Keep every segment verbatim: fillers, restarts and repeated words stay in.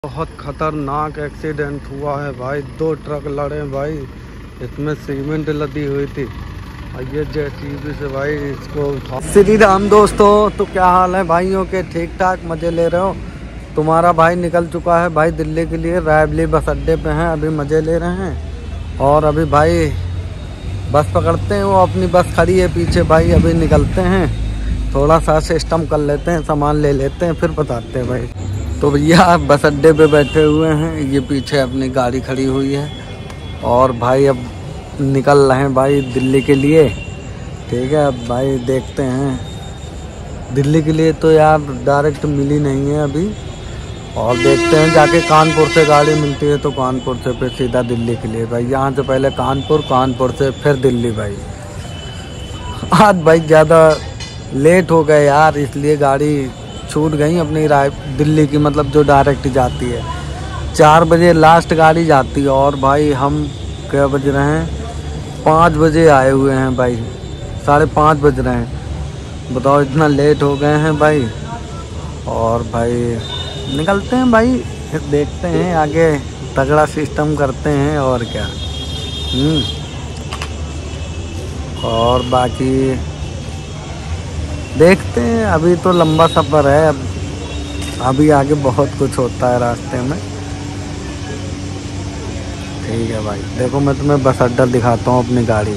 बहुत खतरनाक एक्सीडेंट हुआ है भाई। दो ट्रक लड़े भाई, इसमें सीमेंट लदी हुई थी और ये जेसीबी से भाई इसको उठा। श्री राम दोस्तों, तो क्या हाल है भाइयों के? ठीक ठाक, मज़े ले रहे हो? तुम्हारा भाई निकल चुका है भाई दिल्ली के लिए। रायबली बस अड्डे पे हैं, अभी मज़े ले रहे हैं। और अभी भाई बस पकड़ते हैं, वो अपनी बस खड़ी है पीछे भाई। अभी निकलते हैं, थोड़ा सा सिस्टम कर लेते हैं, सामान ले लेते हैं, फिर बताते हैं भाई। तो भैया बस अड्डे पे बैठे हुए हैं, ये पीछे अपनी गाड़ी खड़ी हुई है और भाई अब निकल रहे हैं भाई दिल्ली के लिए। ठीक है, अब भाई देखते हैं दिल्ली के लिए। तो यार डायरेक्ट मिली नहीं है अभी, और देखते हैं जाके कानपुर से गाड़ी मिलती है तो कानपुर से फिर सीधा दिल्ली के लिए भाई। यहाँ से पहले कानपुर, कानपुर से फिर दिल्ली भाई। आज भाई ज़्यादा लेट हो गए यार, इसलिए गाड़ी छूट गई अपनी राय दिल्ली की, मतलब जो डायरेक्ट जाती है। चार बजे लास्ट गाड़ी जाती है और भाई हम क्या बज रहे हैं, पाँच बजे आए हुए हैं भाई, साढ़े पाँच बज रहे हैं। बताओ इतना लेट हो गए हैं भाई। और भाई निकलते हैं भाई, फिर देखते हैं आगे, तगड़ा सिस्टम करते हैं और क्या। हम्म और बाकी देखते हैं, अभी तो लंबा सफ़र है, अब अभी आगे बहुत कुछ होता है रास्ते में। ठीक है भाई, देखो मैं तुम्हें बस अड्डा दिखाता हूँ अपनी गाड़ी।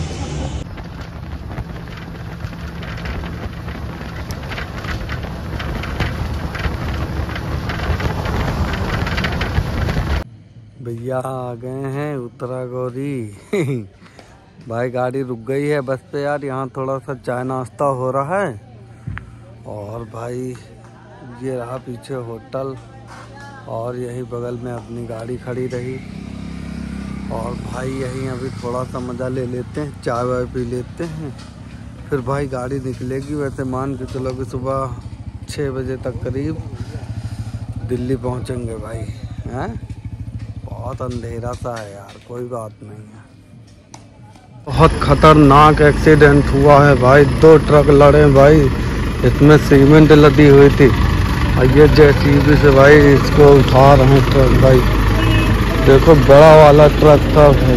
भैया आ गए हैं उत्तरा गौरी। भाई गाड़ी रुक गई है बस पे यार, यहाँ थोड़ा सा चाय नाश्ता हो रहा है। और भाई ये रहा पीछे होटल, और यही बगल में अपनी गाड़ी खड़ी रही। और भाई यहीं अभी थोड़ा सा मज़ा ले लेते हैं, चाय वाय पी लेते हैं, फिर भाई गाड़ी निकलेगी। वैसे मान के चलो कि सुबह छः बजे तक करीब दिल्ली पहुँचेंगे भाई। हैं, बहुत अंधेरा सा है यार, कोई बात नहीं है। बहुत खतरनाक एक्सीडेंट हुआ है भाई। दो ट्रक लड़े भाई, इसमें सीमेंट लदी हुई थी और ये जेसीबी से भाई इसको उठा रहे हैं ट्रक भाई। देखो बड़ा वाला ट्रक था भाई,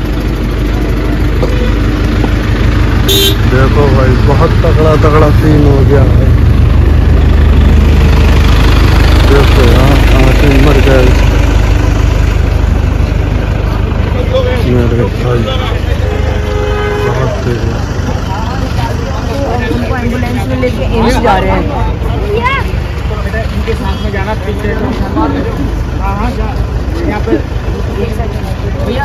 देखो भाई बहुत तगड़ा तगड़ा सीन हो गया भाई। देखो यहाँ कहाँ से मर गया मेरे भाई, बहुत तेज है। उनको एम्बुलेंस में लेके एम्स जा रहे हैं। इनके साथ में जाना पीछे। हाँ हाँ जा, यहाँ पे भैया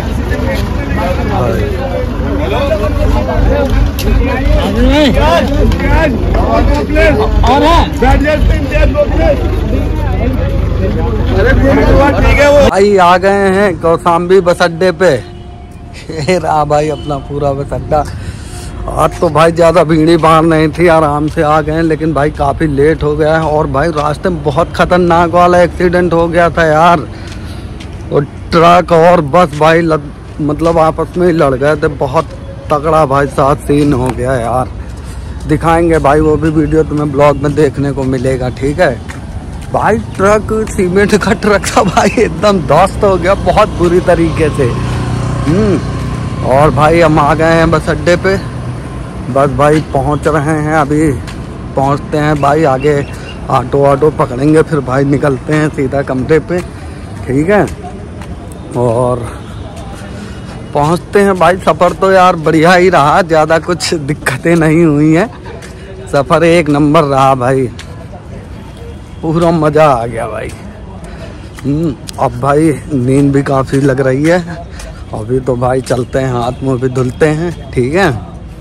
भाई आ गए हैं कौशाम्बी बस अड्डे पे। रहा भाई अपना पूरा बस अड्डा। आज तो भाई ज़्यादा भीड़ भाड़ नहीं थी, आराम से आ गए, लेकिन भाई काफ़ी लेट हो गया है। और भाई रास्ते में बहुत ख़तरनाक वाला एक्सीडेंट हो गया था यार। और ट्रक और बस भाई लग, मतलब आपस में ही लड़ गए थे, बहुत तगड़ा भाई साथ सीन हो गया यार। दिखाएंगे भाई वो भी वीडियो, तुम्हें ब्लॉग में देखने को मिलेगा। ठीक है भाई, ट्रक सीमेंट का ट्रक था भाई, एकदम ध्वस्त हो गया बहुत बुरी तरीके से। हम्म और भाई हम आ गए हैं बस अड्डे पे, बस भाई पहुंच रहे हैं। अभी पहुंचते हैं भाई, आगे ऑटो ऑटो पकड़ेंगे, फिर भाई निकलते हैं सीधा कमरे पे। ठीक है, और पहुंचते हैं भाई। सफ़र तो यार बढ़िया ही रहा, ज़्यादा कुछ दिक्कतें नहीं हुई हैं, सफ़र एक नंबर रहा भाई, पूरा मज़ा आ गया भाई। हम्म अब भाई नींद भी काफ़ी लग रही है। अभी तो भाई चलते हैं, हाथ मुँह भी धुलते हैं। ठीक है,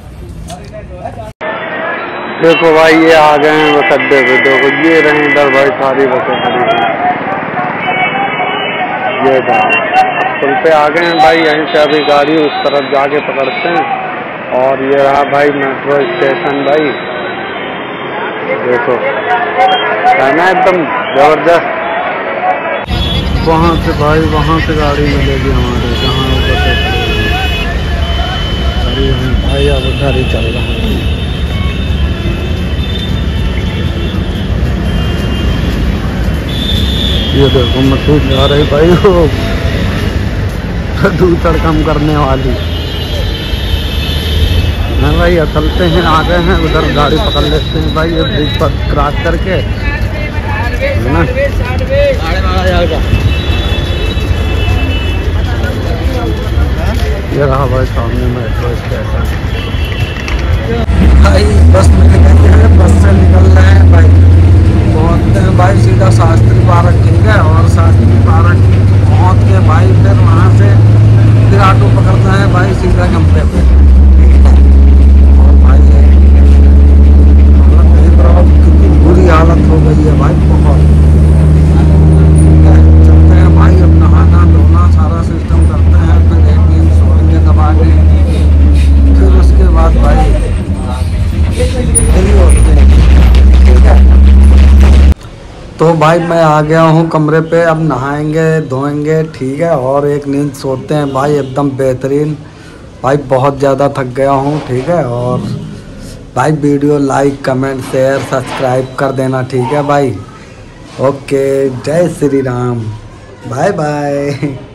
देखो भाई ये आ गए हैं बस अड्डे पे। देखो ये रहे इधर भाई सारी बसें खड़ी हैं, ये पुल पे आ गए हैं भाई। यहीं से अभी गाड़ी उस तरफ जाके पकड़ते हैं। और ये रहा भाई मेट्रो स्टेशन भाई, देखो है ना एकदम जबरदस्त। वहाँ से भाई वहाँ से गाड़ी मिलेगी हमारे, जहाँ बसें खड़ी हैं भाई। अब उधर ही चल रहा है। ये देखो मशीन जा रही भाई, वो प्रदूषण कम करने वाली है भाई। चलते हैं, आ गए हैं उधर, गाड़ी पकड़ लेते हैं भाई, ये ब्रिज पर क्रॉस करके, है ना। ये रहा भाई सामने मेट्रो स्टेशन भाई। बस में निकल हैं, बस से निकल रहे हैं भाई, पहुँचते हैं भाई सीधा शास्त्री पार्क, ठीक है। और शास्त्री पार्क पहुँच के भाई फिर वहाँ से फिर ऑटो पकड़ना है भाई सीधा कमरे पे, ठीक है। और भाई मतलब देख रहा हूँ कितनी बुरी हालत हो गई है भाई, बहुत, ठीक है। चलते हैं भाई, अब नहाना धोना सारा सिस्टम करते हैं, फिर एक दिन सोएंगे दबा के, फिर उसके बाद भाई फ्री होते हैं, ठीक है। तो भाई मैं आ गया हूँ कमरे पे, अब नहाएंगे धोएंगे, ठीक है। और एक नींद सोते हैं भाई एकदम बेहतरीन भाई, बहुत ज़्यादा थक गया हूँ, ठीक है। और भाई video like comment share subscribe कर देना, ठीक है भाई। ओके, जय श्री राम, बाय बाय।